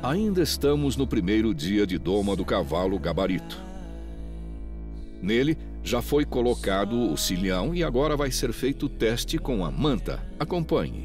Ainda estamos no primeiro dia de doma do cavalo gabarito. Nele já foi colocado o cilhão e agora vai ser feito o teste com a manta. Acompanhe.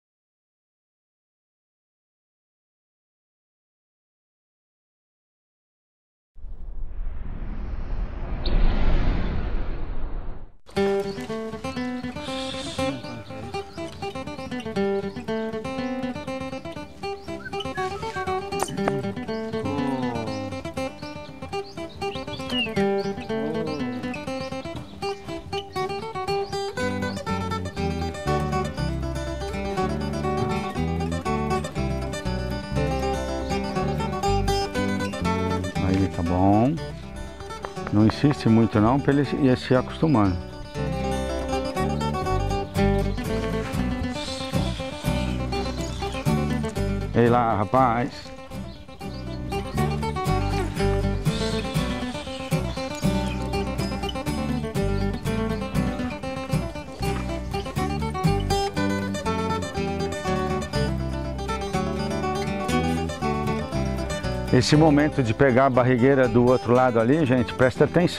Aí tá bom. Não insiste muito não, para ele ir se acostumando. Ei lá, rapaz. Esse momento de pegar a barrigueira do outro lado ali, gente, presta atenção.